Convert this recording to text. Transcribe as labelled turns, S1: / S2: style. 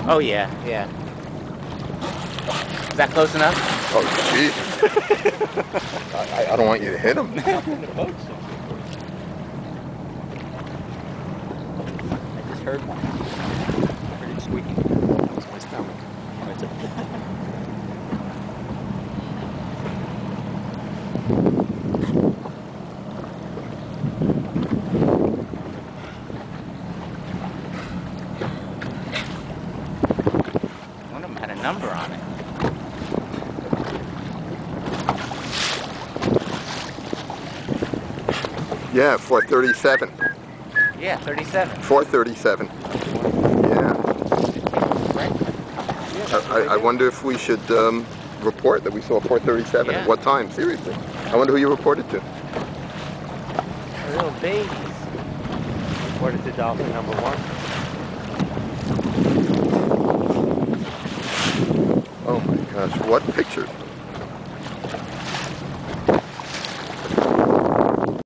S1: Oh yeah, yeah. Is that close enough?
S2: Oh, jeez. I don't want you to hit him.
S1: I just heard one. I heard it squeaking. It's my stomach. One of them had a number on it.
S2: Yeah, 437.
S1: Yeah, 37.
S2: 437. Yeah. I wonder if we should report that we saw 437.
S1: Yeah.
S2: At what time? Seriously. I wonder who you reported to.
S1: They're little babies.
S3: Reported to Dolphin number 1.
S2: Oh my gosh, what pictures?